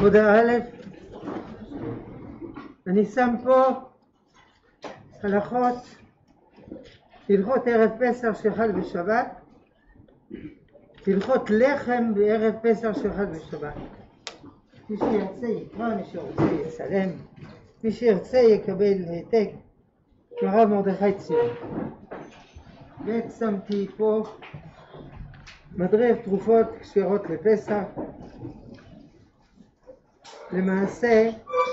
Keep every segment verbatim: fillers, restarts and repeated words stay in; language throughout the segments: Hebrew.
עבודה א', אני שם פה הלכות, הלכות ערב פסח שחל בשבת, הלכות לחם בערב פסח שחל בשבת. מי שירצה יקרא, מי שירצה יצלם, מי שירצה יקבל העתק מהרב מרדכי ציון. ושמתי פה מדרב תרופות כשרות לפסח. למעשה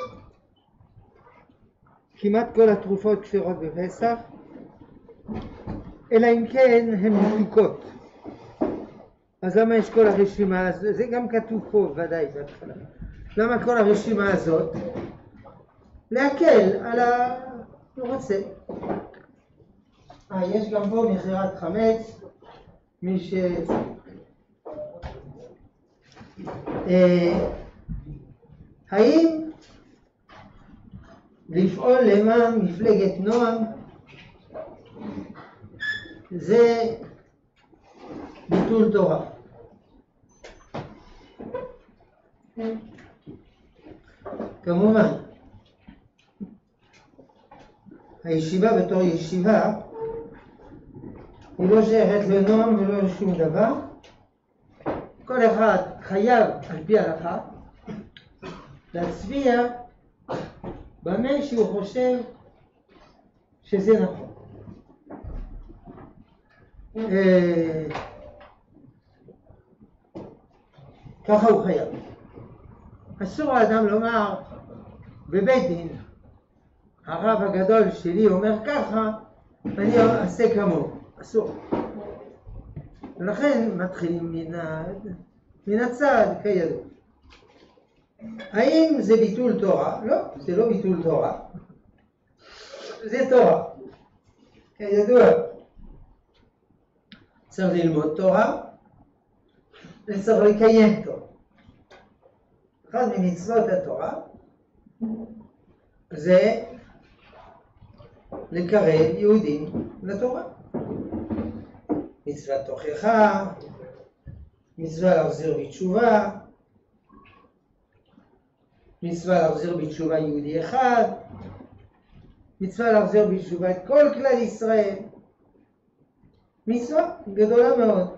כמעט כל התרופות כשרות בפסח, אלא אם כן הן מתוקות. אז למה יש כל הרשימה הזאת? זה גם כתוב פה ודאי בהתחלה. למה כל הרשימה הזאת? להקל על ה... הוא רוצה. אה, יש גם פה מכירת חמץ, מי ש... אה, האם לפעול למען מפלגת נועם זה ביטול תורה? כמובן, הישיבה בתור ישיבה היא לא שייכת לנועם ולא לשום דבר. כל אחד חייב על פי ההלכה להצביע במה שהוא חושב שזה נכון. ככה הוא חייב. אסור האדם לומר בבית דין, הרב הגדול שלי אומר ככה, אני אעשה כמוהו. אסור. ולכן מתחילים מן, ה... מן הצד כידוע. האם זה ביטול תורה? לא, זה לא ביטול תורה. זה תורה. כידוע, צריך ללמוד תורה וצריך לקיים תורה. אחד ממצוות התורה זה לקרב יהודים לתורה. מצוות תוכחה, מצווה להחזיר בתשובה, מצווה להחזיר בתשובה יהודי אחד, מצווה להחזיר בתשובה את כל כלל ישראל. מצווה גדולה מאוד.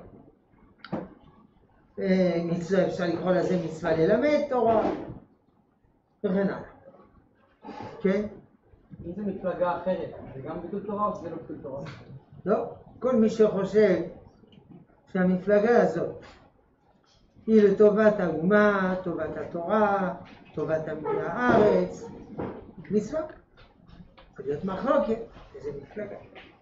מצווה, אפשר לקרוא לזה מצווה ללמד תורה וכן הלאה. כן? אם זה מפלגה אחרת, זה גם ביטול תורה או שזה לא ביטול תורה? לא. כל מי שחושב שהמפלגה הזאת היא לטובת האומה, טובת התורה, טובת הארץ, מצווה. צריך להיות מחלוקת, איזה מפלגה.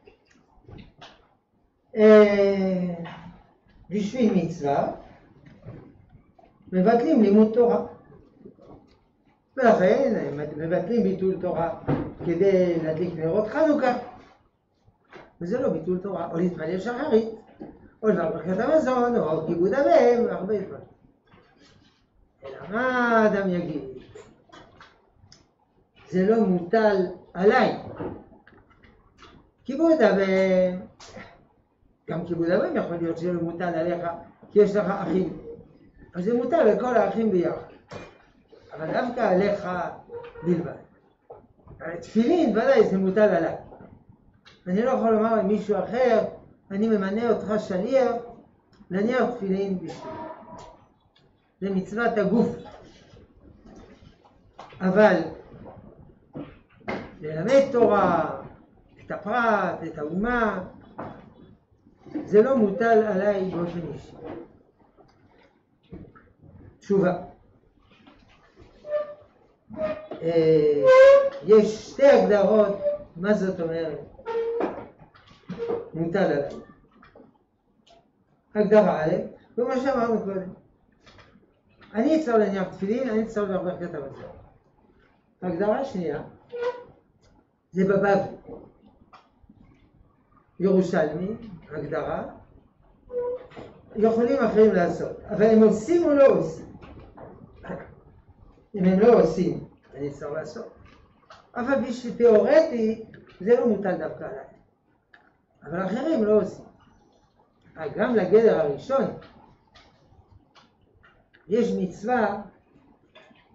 בשביל מצווה מבטלים לימוד תורה. ולכן מבטלים ביטול תורה כדי להדליק נרות חנוכה. וזה לא ביטול תורה, או להתפלל שחרית, או דבר ברכת המזון, או כיבוד אביהם, והרבה דברים. אלא מה האדם יגיד? זה לא מוטל עליי. כיבוד אביהם, גם כיבוד אביהם יכול להיות שזה לא מוטל עליך, כי יש לך אחים. אז זה מוטל לכל האחים ביחד. אבל דווקא עליך בלבד. תפילין, ודאי, זה מוטל עליי. אני לא יכול לומר למישהו אחר, אני ממנה אותך שליח, להניח תפילין בשביל. זה מצוות הגוף. אבל ללמד תורה, את הפרט, את האומה, זה לא מוטל עליי באופן אישי. תשובה. יש שתי הגדרות, מה זאת אומרת? מוטל עליי. הגדרה א', ומה שאמרנו קודם. אני צריך להניח תפילין, אני צריך לברכת המזון. הגדרה שנייה, זה בבבלי. ירושלמי, הגדרה, יכולים אחרים לעשות, אבל הם עושים או לא עושים? אם הם לא עושים, אני צריך לעשות. אבל בשביל תיאורטי, זה לא מוטל דווקא עליי. אבל אחרים לא עושים. גם לגדר הראשון יש מצווה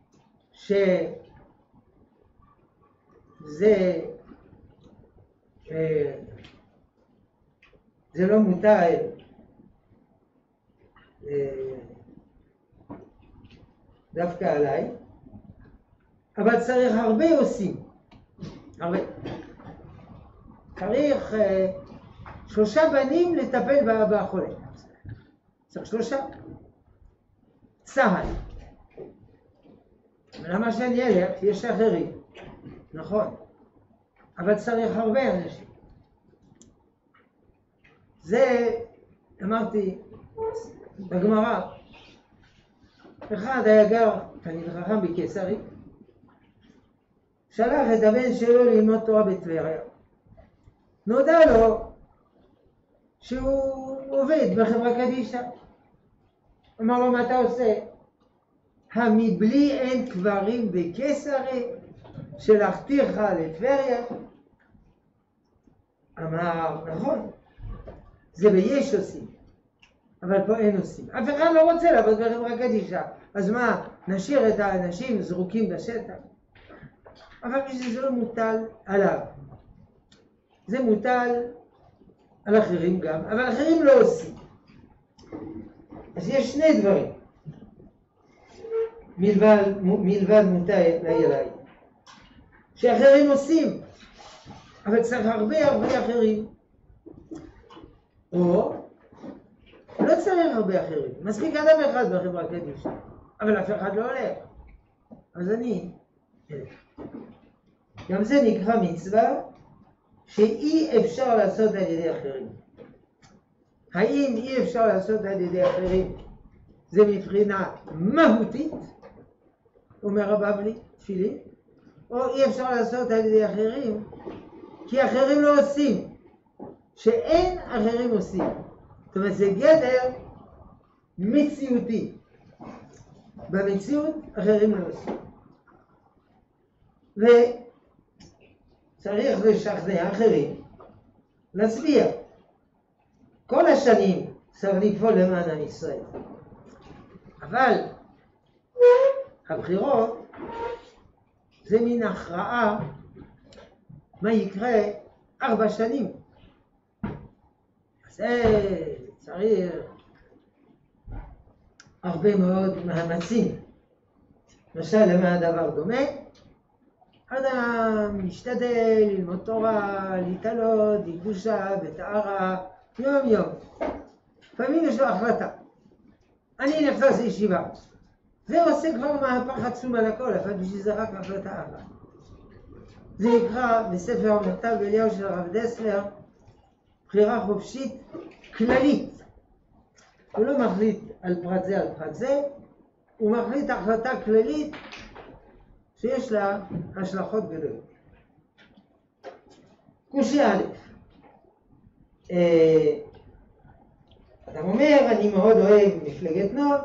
שזה אה, זה לא מוטל אה, דווקא עליי, אבל צריך הרבה עושים, הרבה. צריך אה, שלושה בנים לטפל בחולה. צריך שלושה. צהל. למה שאני אלך? יש אחרים. נכון. אבל צריך הרבה אנשים. זה, אמרתי, בגמרא, אחד היה גר, תלמיד חכם בקיסרי, שלח את הבן שלו ללמוד תורה בטבריה. נודע לו שהוא עובד בחברה קדישא. אמר לו, מה אתה עושה? המבלי אין קברים בקיסרי, שלחתיך לטבריה? אמר, נכון, זה ביש עושים, אבל פה אין עושים. אף אחד לא רוצה לעבוד בחברה קדישא, אז מה, נשאיר את האנשים זרוקים בשטח? אבל בשביל זה לא מוטל עליו, זה מוטל על אחרים גם, אבל אחרים לא עושים. אז יש שני דברים מלבד, מלבד מוטל אליי שאחרים עושים, אבל צריך הרבה הרבה אחרים, או לא צריך הרבה אחרים, מספיק אדם אחד בחברה קדישא, אבל אף אחד לא הולך, אז אני גם זה נקרא מצווה שאי אפשר לעשות על ידי אחרים. האם אי אפשר לעשות על ידי אחרים זה מבחינה מהותית, אומר הבבלי, תפילין, או אי אפשר לעשות על ידי אחרים כי אחרים לא עושים, שאין אחרים עושים. זאת אומרת, זה גדר מציאותי. במציאות אחרים לא עושים. וצריך לשכנע אחרים להצביע. כל השנים צריך לפעול למען עם ישראל. אבל הבחירות זה מין הכרעה מה יקרה ארבע שנים. אז צריך הרבה מאוד מאמצים. למשל, למה הדבר דומה? אדם משתדל ללמוד תורה, להתעלות, לקדושה, בטהרה, יום יום. לפעמים יש לו החלטה. אני נכנס לישיבה. זה עושה כבר מהפך עצום על הכל, אבל בשביל זה רק החלטה אחת. זה נקרא בספר המכתב אליהו של הרב דסלר, בחירה חופשית כללית. הוא לא מחליט על פרט זה על פרט זה, הוא מחליט החלטה כללית שיש לה השלכות גדולות. קושי א', אדם אומר, אני מאוד אוהב מפלגת נוער,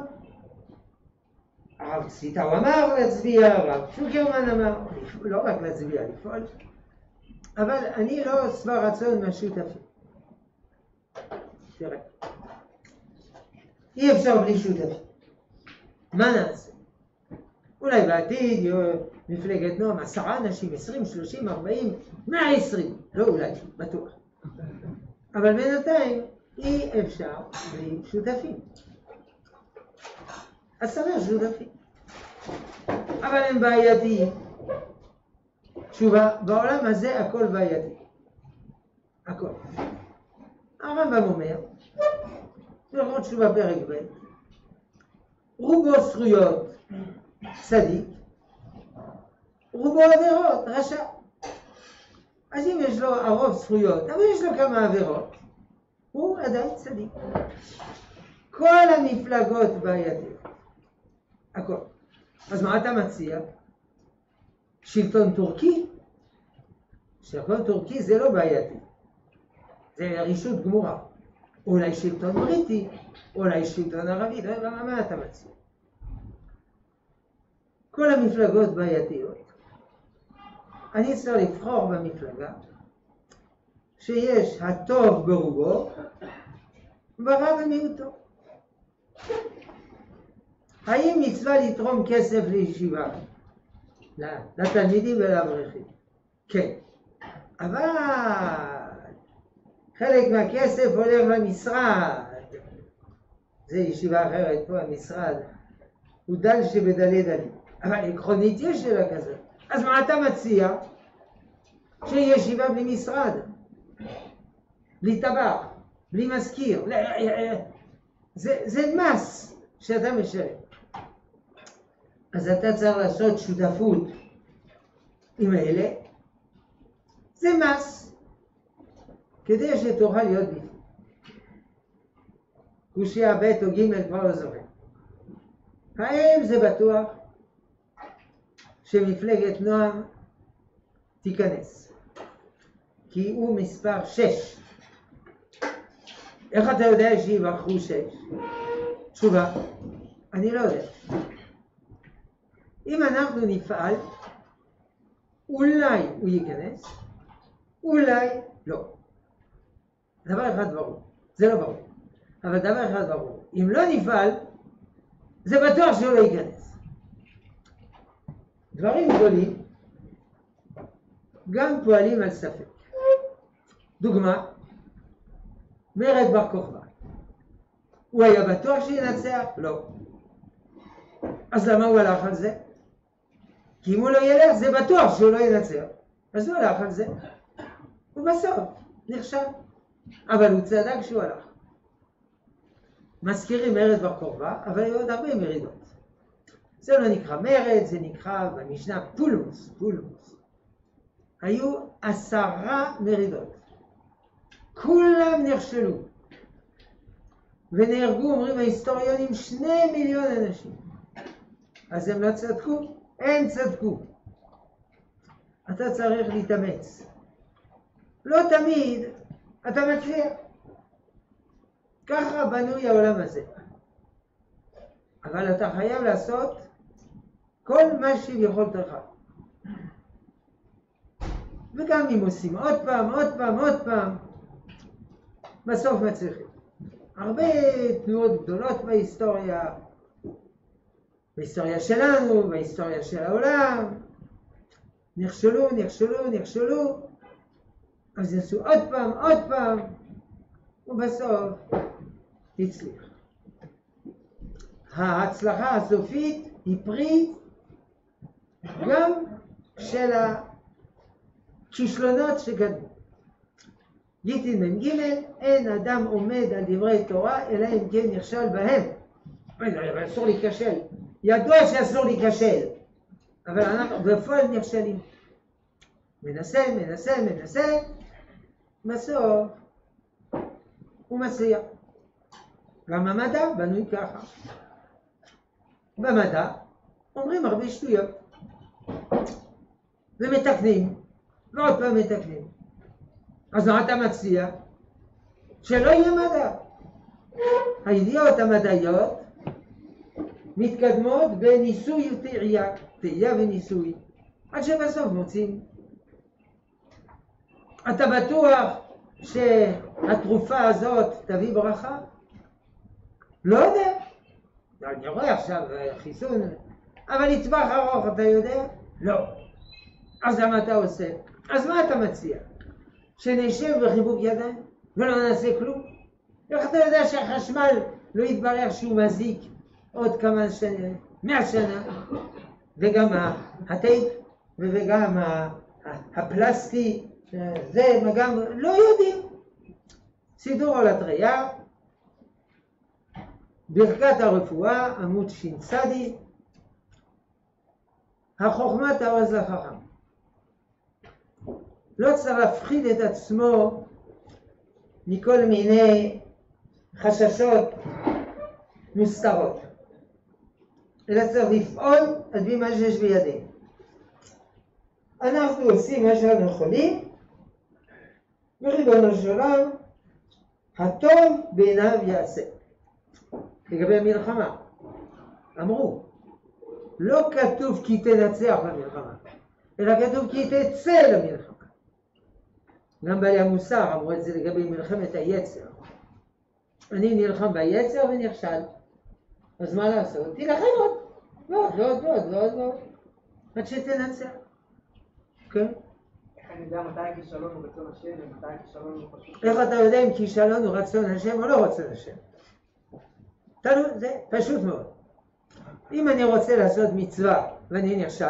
הרב צביטאו אמר להצביע, הרב שוקרמן אמר, לא רק להצביע, לפעול, אבל אני לא שבע רצון מהשותפים. תראה, אי אפשר בלי שותפים. מה נעשה? אולי בעתיד יהיו מפלגת נועם עשרה אנשים, עשרים, שלושים, ארבעים, מאה עשרים, לא אולי, בטוח. אבל בינתיים אי אפשר בלי שותפים. אז צריך שותפים. אבל הם בעייתיים. תשובה, בעולם הזה הכל בעייתי. הכל. הרמב"ם אומר, לראות תשובה פרק ב', רובו זכויות צדיק, רובו עבירות רשע. אז אם יש לו הרוב זכויות, אבל יש לו כמה עבירות, הוא עדיין צדיק. כל המפלגות בעייתיות. הכל. אז מה אתה מציע? שלטון טורקי? שלטון טורקי זה לא בעייתי. זה רישות גמורה. אולי שלטון בריטי, אולי שלטון ערבי, מה, מה אתה מציע? כל המפלגות בעייתיות. אני צריך לבחור במפלגה שיש הטוב ברובו ורע במיעוטו. האם מצווה לתרום כסף לישיבה לתלמידים ולאברכים. כן. אבל חלק מהכסף הולך למשרד. זה ישיבה אחרת פה, המשרד. הוא דל שבדלי דלי. אבל עקרונית יש שאלה כזאת. אז מה אתה מציע? שיהיה ישיבה בלי משרד. בלי טבח, בלי מזכיר. זה, זה מס שאתה משלם. אז אתה צריך לעשות שותפות עם אלה. זה מס. כדי שתוכל להיות בפנים. קושיה ב' או ג' כבר לא זוכר. האם זה בטוח שמפלגת נועם תיכנס? כי הוא מספר שש. איך אתה יודע שיבחרו שש? תשובה, אני לא יודע. אם אנחנו נפעל, אולי הוא ייכנס, אולי לא. דבר אחד ברור, זה לא ברור. אבל דבר אחד ברור, אם לא נפעל, זה בטוח שהוא לא ייכנס. דברים גדולים גם פועלים על ספק. דוגמה, מרד בר כוכבא. הוא היה בטוח שינצח? לא. אז למה הוא הלך על זה? כי אם הוא לא ילך, זה בטוח שהוא לא ינצח. אז הוא הלך על זה. ובסוף נכשל. אבל הוא צדק שהוא הלך. מזכירים מרד בר כוכבא, אבל היו עוד הרבה מרידות. זה לא נקרא מרד, זה נקרא במשנה פולמוס, פולמוס. היו עשרה מרידות. כולם נכשלו. ונהרגו, אומרים ההיסטוריונים, שני מיליון אנשים. אז הם לא צדקו? אין צדקו. אתה צריך להתאמץ. לא תמיד אתה מצליח. ככה בנוי העולם הזה. אבל אתה חייב לעשות כל מה שביכולתך. וגם אם עושים עוד פעם, עוד פעם, עוד פעם, בסוף מצליחים. הרבה תנועות גדולות בהיסטוריה, בהיסטוריה שלנו, בהיסטוריה של העולם, נכשלו, נכשלו, נכשלו, אז יעשו עוד פעם, עוד פעם, ובסוף הצליח. ההצלחה הסופית היא פרי גם של הכישלונות שקדמו. גיטין מ"ג, אין אדם עומד על דברי תורה אלא אם כן נכשל בהם. אבל אסור להיכשל. ידוע שאסור להיכשל, אבל אנחנו בפועל נכשלים. מנסה, מנסה, מנסה, בסוף הוא מצליח. גם המדע בנוי ככה. במדע אומרים הרבה שטויות ומתקנים ועוד פעם מתקנים. אז מה אתה מציע? שלא יהיה מדע. הידיעות המדעיות מתקדמות בניסוי וטעייה, טעייה וניסוי, עד שבסוף מוצאים. אתה בטוח שהתרופה הזאת תביא ברכה? לא יודע. אני רואה עכשיו חיסון, אבל לטווח ארוך אתה יודע? לא. אז למה אתה עושה? אז מה אתה מציע? שנשב בחיבוק ידיים ולא נעשה כלום? איך אתה יודע שהחשמל לא יתברר שהוא מזיק עוד כמה שנה, מאה שנה? וגם הטייפ וגם הפלסטי, זה גם לא יודעים. סידור על התרייה, ברכת הרפואה, עמוד ש"צ, החוכמה תעוז לחכם. לא צריך להפחיד את עצמו מכל מיני חששות מוסתרות, אלא צריך לפעול על פי מה שיש בידינו. אנחנו עושים מה שאנחנו יכולים, וריבונו של עולם, הטוב בעיניו יעשה. לגבי המלחמה, אמרו, לא כתוב כי תנצח במלחמה, אלא כתוב כי תצא למלחמה. גם בעלי המוסר אמרו את זה לגבי מלחמת היצר. אני נלחם ביצר ונכשל. אז מה לעשות? תילחם עוד, ועוד, ועוד, ועוד, ועוד, ועוד. עד שתנצח. כן? איך אני יודע מתי הכישלון הוא רצון השם ומתי הכישלון הוא פשוט... איך אתה יודע אם כישלון הוא רצון השם או לא רצון השם? תלוי, זה פשוט מאוד. אם אני רוצה לעשות מצווה ואני נכשל,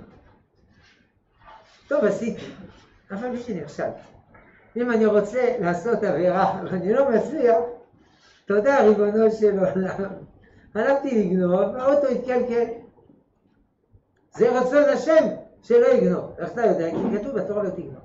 טוב עשיתי, אף על פי שנכשלתי. אם אני רוצה לעשות עבירה ואני לא מצליח, תודה ריבונו של עולם. הלכתי לגנוב, האוטו התקלקל. זה רצון השם שלא יגנוב. איך אתה יודע? כי כתוב בתורה לא תגנוב.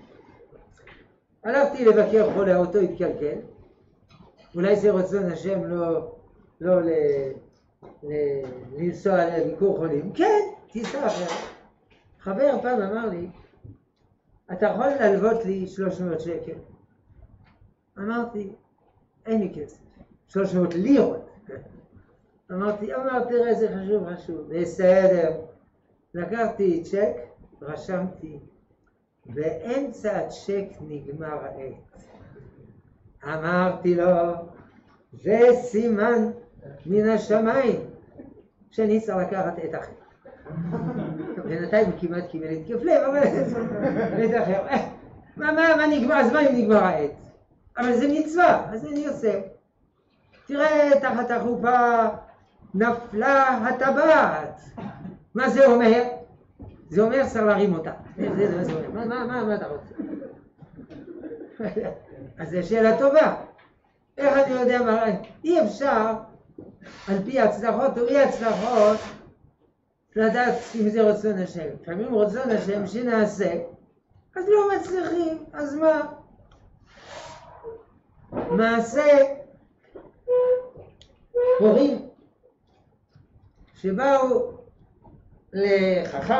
הלכתי לבקר חולה, האוטו התקלקל. אולי זה רצון השם לא, לא ל, ל, לנסוע לביקור חולים. כן, תיסע אחרת. חבר פעם אמר לי, אתה יכול ללוות לי שלוש מאות שקל? אמרתי, אין לי כסף. שלוש מאות לירות. אמרתי, אמר, תראה, זה חשוב, חשוב. בסדר. לקחתי צ'ק, רשמתי, באמצע הצ'ק נגמר העט. אמרתי לו, זה סימן מן השמיים, שאני צריך לקחת עט אחר. בינתיים הוא כמעט קיבל התקף לב, אבל עט אחר. מה, מה, מה נגמר? אז מה אם נגמר העט? אבל זה מצווה, אז אני עושה. תראה, תחת החופה נפלה הטבעת. מה זה אומר? זה אומר צריך להרים אותה. זה, זה, זה אומר. מה, מה, מה, מה אתה רוצה? אז זו שאלה טובה. איך אני יודע מה? אי אפשר, על פי הצלחות או אי הצלחות, לדעת אם זה רצון השם. לפעמים רצון השם שנעשה, אז לא מצליחים, אז מה? מעשה הורים שבאו לחכם,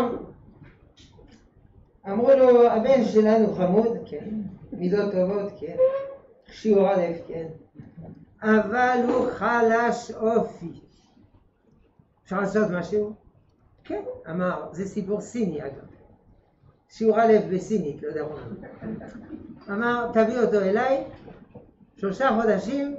אמרו לו, הבן שלנו חמוד, כן, מידות טובות, כן, שיעור א', כן, אבל הוא חלש אופי. אפשר לעשות משהו? כן, אמר, זה סיפור סיני אגב. שיעור א' בסינית, לא יודע מה. אמר, תביא אותו אליי, שלושה חודשים,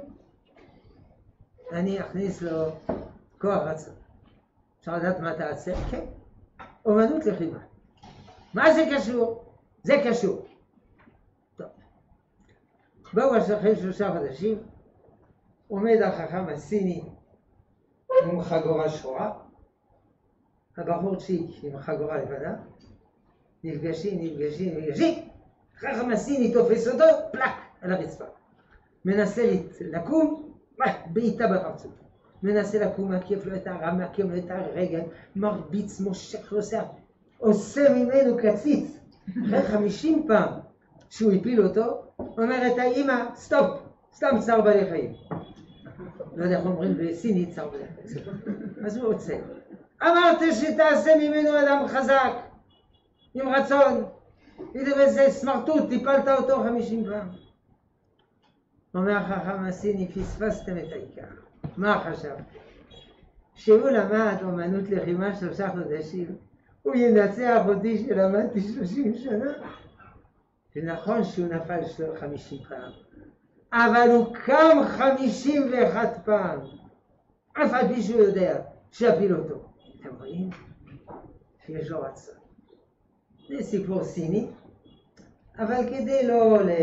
אני אכניס לו כוח רצון. אפשר לדעת מה תעשה? כן. אומנות לחימה. מה זה קשור? זה קשור. טוב. באו אחרי שלושה חודשים, עומד החכם הסיני עם חגורה שחורה, הבחורצ'יק עם חגורה לבנה, נפגשים, נפגשים, נפגשים, החכם הסיני תופס אותו, פלק, על הרצפה. מנסה לקום, בעיטה בפרצוף. מנסה לקום, מעכב לו את הרם, מעכב לו את הרגל, מרביץ, מושך, עושה, עושה ממנו קציץ. אחרי חמישים פעם שהוא הפיל אותו, אומרת האמא, סטופ, סתם צער בעלי חיים. לא יודע איך אומרים בסינית צער בעלי חיים. אז הוא עוצר. אמרת שתעשה ממנו אדם חזק, עם רצון. איזה סמרטוט, טיפלת אותו חמישים פעם. אומר החכם הסיני, פספסתם את העיקר. מה חשב? שהוא למד אומנות לחימה שלושה חודשים, הוא ינצח אותי שלמדתי שלושים שנה. ונכון שהוא נפל חמישים פעם, אבל הוא קם חמישים ואחת פעם. אף על פי שהוא יודע שיפיל אותו. אתם רואים? שיש לו רצון. זה סיפור סיני, אבל כדי לא ל...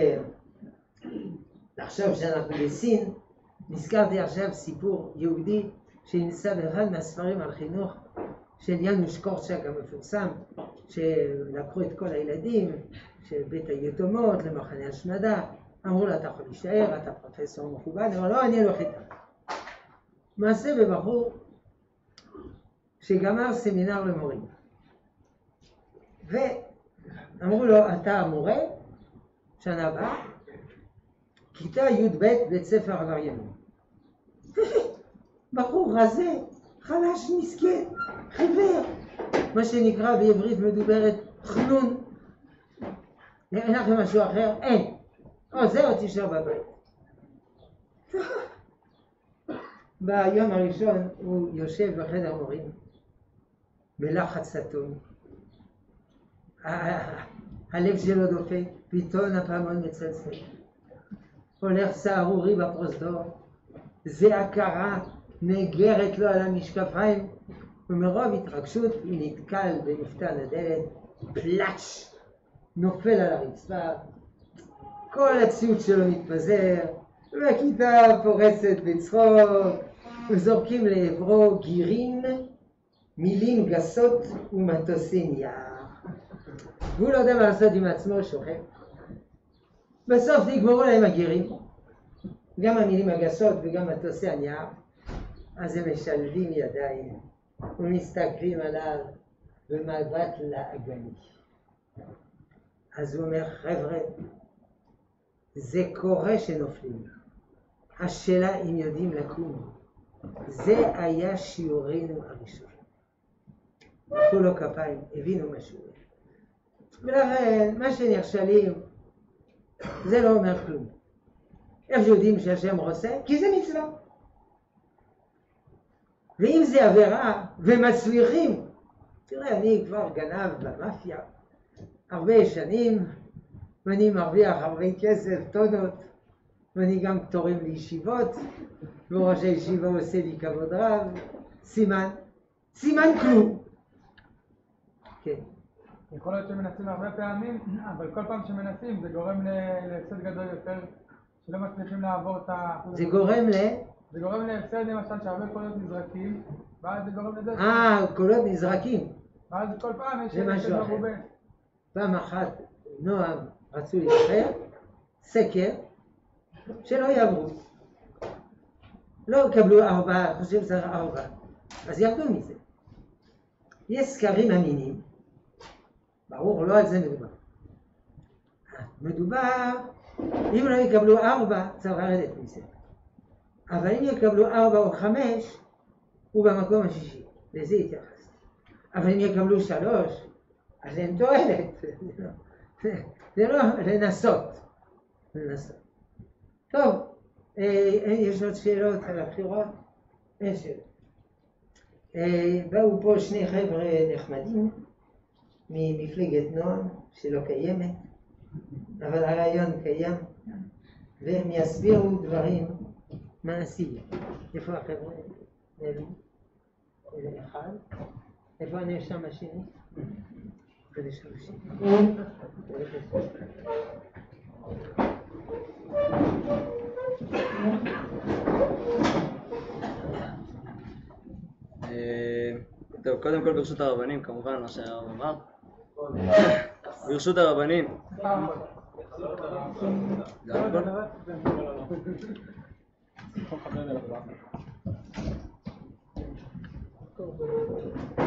לחשוב שאנחנו בסין, נזכרתי עכשיו סיפור יהודי שנמצא באחד מהספרים על חינוך של יאנוש קורצ'אק המפורסם, שלקחו את כל הילדים של בית היתומות למחנה השמדה, אמרו לו אתה יכול להישאר, אתה פרופסור מכובד, אבל לא, אני הולך איתך. מעשה בבחור שגמר סמינר למורים, ואמרו לו אתה המורה, שנה הבאה, כיתה י' ב' בית ספר עבריינים. בחור רזה, חלש, מסכן, חיוור, מה שנקרא בעברית מדוברת חנון. אין לכם משהו אחר? אין. או זהו, תישאר בבית. ביום הראשון הוא יושב בחדר מורים, בלחץ אטום. הלב שלו דופק, פתאום הפעמון מצלצל. הולך סערורי בפרוזדור, זה הכרה נגרת לו על המשקפיים, ומרוב התרגשות הוא נתקל במפתן הדלת, פלאץ', נופל על הרצפה, כל הציוד שלו מתפזר, והכיתה פורצת בצחוק, וזורקים לעברו גירים, מילים גסות ומטוסי נייר. והוא לא יודע מה לעשות עם עצמו, שוכב. בסוף נגמרו להם הגירים, גם המילים הגסות וגם מטוסי הנייר, אז הם משלבים ידיים ומסתכלים עליו במבט לעגני. אז הוא אומר, חבר'ה, זה קורה שנופלים. השאלה אם יודעים לקום. זה היה שיעורנו הראשון. לקחו לו כפיים, הבינו מה שהוא. ולכן, מה שנכשלים, זה לא אומר כלום. איך יודעים שהשם רוצה? כי זה מצווה. ואם זה עבירה ומצליחים, תראה, אני כבר גנב במאפיה הרבה שנים, ואני מרוויח הרבה כסף, טונות, ואני גם תורם לישיבות, וראש הישיבה עושה לי כבוד רב, סימן, סימן כלום. כן. יכול להיות שמנסים הרבה פעמים, אבל כל פעם שמנסים זה גורם להפסד גדול יותר, שלא מצליחים לעבור את ה... זה גורם ל... זה גורם להפסד למשל שהרבה קולות נזרקים, ואז זה גורם לזה... אה, קולות נזרקים. ואז כל פעם יש... זה משהו אחר. פעם אחת נועם רצו להיבחר, סקר, שלא יעברו. לא קבלו ארבע, חושב שצריך ארבע, אז ירדו מזה. יש סקרים אמינים, ברור, לא על זה מדובר. מדובר, אם לא יקבלו ארבע, צריך לרדת מזה. אבל אם יקבלו ארבע או חמש, הוא במקום השישי, לזה התייחס. אבל אם יקבלו שלוש, אז אין תועלת. זה לא לנסות. לנסות. טוב, יש עוד שאלות על הבחירות? אין שאלות. באו פה שני חבר'ה נחמדים ממפלגת נועם שלא קיימת, אבל הרעיון קיים, והם יסבירו דברים מעשיים. איפה החבר'ה? אלו? אלו אחד? איפה הנאשם השני? הנאשם השני. טוב, קודם כל ברשות הרבנים, כמובן מה שהרב אמר. ברשות הרבנים. גם